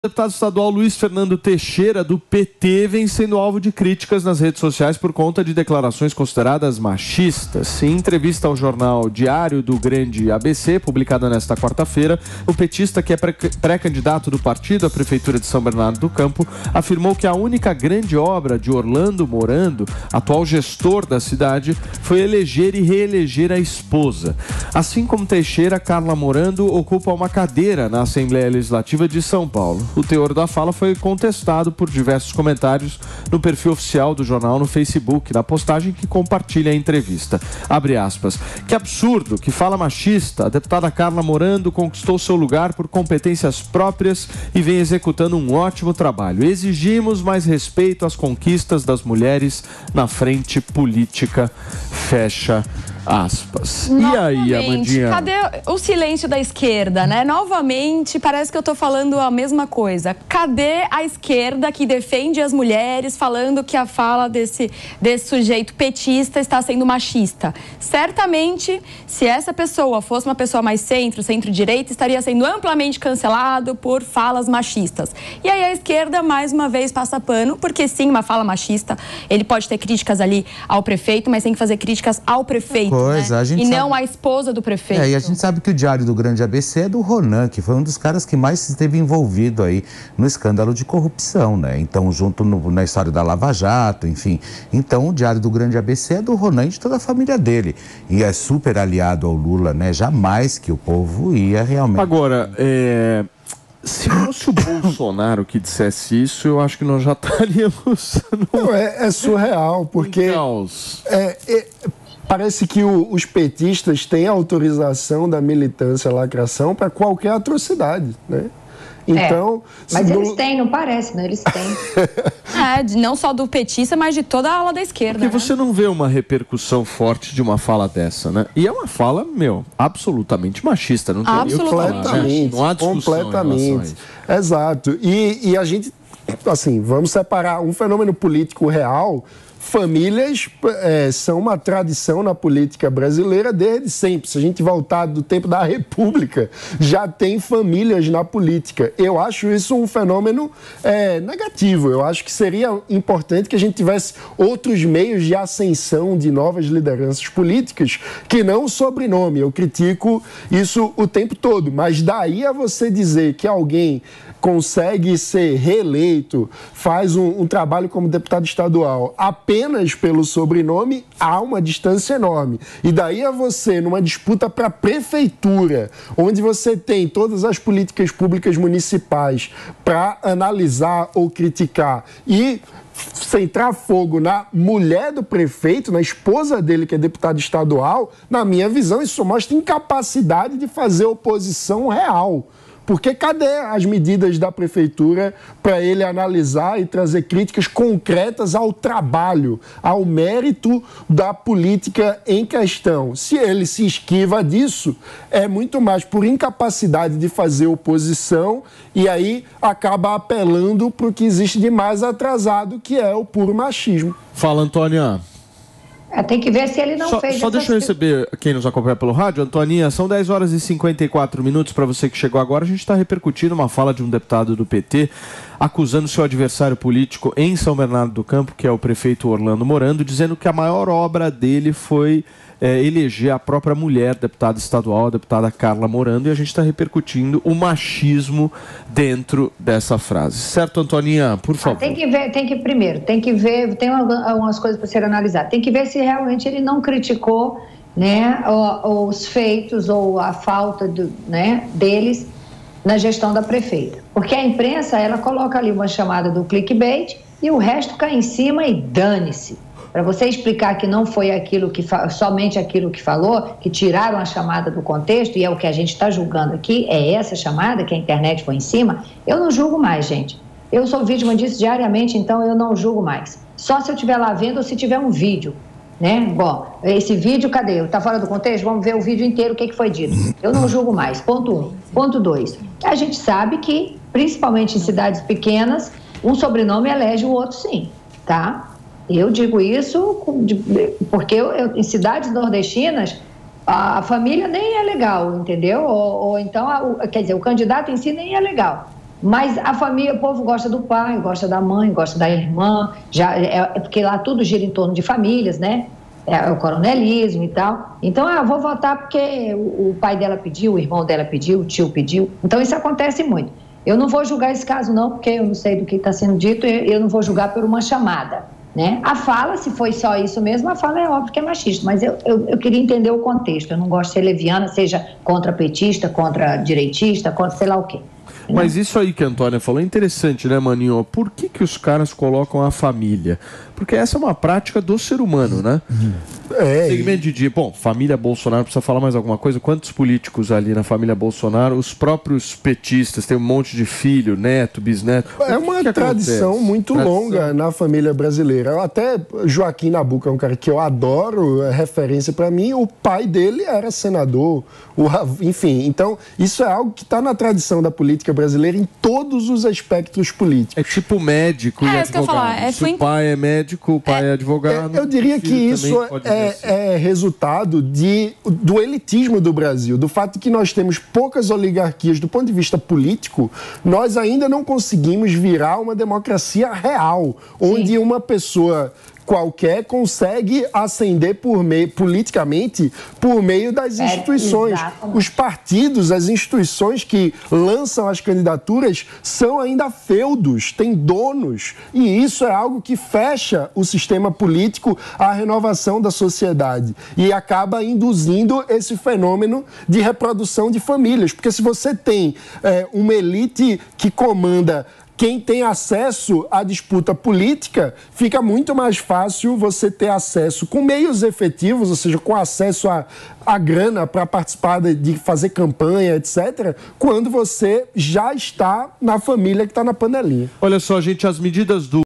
O deputado estadual Luiz Fernando Teixeira, do PT, vem sendo alvo de críticas nas redes sociais por conta de declarações consideradas machistas. Em entrevista ao jornal Diário do Grande ABC, publicada nesta quarta-feira, o petista, que é pré-candidato do partido à Prefeitura de São Bernardo do Campo, afirmou que a única grande obra de Orlando Morando, atual gestor da cidade, foi eleger e reeleger a esposa. Assim como Teixeira, Carla Morando ocupa uma cadeira na Assembleia Legislativa de São Paulo. O teor da fala foi contestado por diversos comentários no perfil oficial do jornal no Facebook, na postagem que compartilha a entrevista. Abre aspas. Que absurdo, que fala machista. A deputada Carla Morando conquistou seu lugar por competências próprias e vem executando um ótimo trabalho. Exigimos mais respeito às conquistas das mulheres na frente política. Fecha aspas. E aí, Amandinha? Cadê o silêncio da esquerda, né? Novamente, parece que eu tô falando a mesma coisa. Cadê a esquerda que defende as mulheres, falando que a fala desse sujeito petista está sendo machista? Certamente, se essa pessoa fosse uma pessoa mais centro-direita, estaria sendo amplamente cancelado por falas machistas. E aí a esquerda, mais uma vez, passa pano, porque sim, uma fala machista, ele pode ter críticas ali ao prefeito, mas tem que fazer críticas ao prefeito. Pois, né? a gente e sabe... não a esposa do prefeito. E a gente sabe que o Diário do Grande ABC é do Ronan, que foi um dos caras que mais esteve envolvido aí no escândalo de corrupção, né? Então, junto na história da Lava Jato, enfim. Então, o Diário do Grande ABC é do Ronan e de toda a família dele. E é super aliado ao Lula, né? Jamais que o povo ia realmente... Agora, se fosse o Bolsonaro que dissesse isso, eu acho que nós já estaríamos... Não, é surreal, porque... Parece que os petistas têm autorização da militância lacração para qualquer atrocidade, né? Então, mas eles têm, não parece, né? Eles têm. Não só do petista, mas de toda a ala da esquerda. Porque você não vê uma repercussão forte de uma fala dessa, né? E é uma fala, absolutamente machista. Não tem completamente, não há discussão completamente. Exato. E a gente, assim, vamos separar um fenômeno político real. Famílias são uma tradição na política brasileira desde sempre. Se a gente voltar do tempo da República, já tem famílias na política. Eu acho isso um fenômeno negativo. Eu acho que seria importante que a gente tivesse outros meios de ascensão de novas lideranças políticas que não o sobrenome. Eu critico isso o tempo todo. Mas daí a você dizer que alguém consegue ser reeleito, faz um trabalho como deputado estadual apenas pelo sobrenome, há uma distância enorme. E daí a você, numa disputa para a prefeitura, onde você tem todas as políticas públicas municipais para analisar ou criticar e centrar fogo na mulher do prefeito, na esposa dele, que é deputada estadual, na minha visão, isso mostra incapacidade de fazer oposição real. Porque cadê as medidas da prefeitura para ele analisar e trazer críticas concretas ao trabalho, ao mérito da política em questão? Se ele se esquiva disso, é muito mais por incapacidade de fazer oposição e aí acaba apelando para o que existe de mais atrasado, que é o puro machismo. Fala, Antônia. Tem que ver se ele não fez. Só deixa eu receber quem nos acompanha pelo rádio. Antoninha, são 10 horas e 54 minutos para você que chegou agora. A gente está repercutindo uma fala de um deputado do PT acusando seu adversário político em São Bernardo do Campo, que é o prefeito Orlando Morando, dizendo que a maior obra dele foi eleger a própria mulher, deputada estadual, a deputada Carla Morando, e a gente está repercutindo o machismo dentro dessa frase. Certo, Antoninha? Por favor. Tem que ver, tem algumas coisas para ser analisadas. Tem que ver se realmente ele não criticou, né, os feitos ou a falta deles na gestão da prefeita. Porque a imprensa, ela coloca ali uma chamada do clickbait e o resto cai em cima e dane-se. Para você explicar que não foi somente aquilo que falou, que tiraram a chamada do contexto, e é o que a gente está julgando aqui, é essa chamada que a internet foi em cima, eu não julgo mais, gente. Eu sou vítima disso diariamente, então eu não julgo mais. Só se eu estiver lá vendo ou se tiver um vídeo, né? Bom, esse vídeo, cadê? Está fora do contexto? Vamos ver o vídeo inteiro, o que foi dito. Eu não julgo mais. Ponto 1. Ponto 2. A gente sabe que, principalmente em cidades pequenas, um sobrenome elege o outro sim, tá? Eu digo isso porque em cidades nordestinas a família nem é legal, entendeu? Ou então, quer dizer, o candidato em si nem é legal. Mas a família, o povo gosta do pai, gosta da mãe, gosta da irmã, porque lá tudo gira em torno de famílias, né? É o coronelismo e tal. Então, eu vou votar porque o pai dela pediu, o irmão dela pediu, o tio pediu. Então, isso acontece muito. Eu não vou julgar esse caso, não, porque eu não sei do que está sendo dito, eu não vou julgar por uma chamada, né? A fala, se foi só isso mesmo, a fala é óbvio que é machista, mas eu queria entender o contexto. Eu não gosto de ser leviana, seja contra petista, contra direitista, contra sei lá o quê. Mas isso aí que a Antônia falou é interessante, né, Maninho? Por que os caras colocam a família? Porque essa é uma prática do ser humano, né? Segmento de bom, família Bolsonaro, precisa falar mais alguma coisa? Quantos políticos ali na família Bolsonaro, os próprios petistas, tem um monte de filho, neto, bisneto? É uma tradição muito longa na família brasileira. Até Joaquim Nabuco é um cara que eu adoro, é referência para mim. O pai dele era senador, enfim. Então, isso é algo que está na tradição da política brasileira em todos os aspectos políticos. É tipo médico e advogado. Isso que eu ia falar. Se o pai é médico, o pai é advogado. Eu diria que isso é resultado do elitismo do Brasil, do fato de que nós temos poucas oligarquias do ponto de vista político. Nós ainda não conseguimos virar uma democracia real, onde uma pessoa qualquer consegue ascender politicamente por meio das instituições. Os partidos, as instituições que lançam as candidaturas são ainda feudos, têm donos, e isso é algo que fecha o sistema político à renovação da sociedade e acaba induzindo esse fenômeno de reprodução de famílias, porque se você tem uma elite que comanda quem tem acesso à disputa política, fica muito mais fácil você ter acesso com meios efetivos, ou seja, com acesso à grana para participar de fazer campanha, etc., quando você já está na família que está na panelinha. Olha só, gente, as medidas do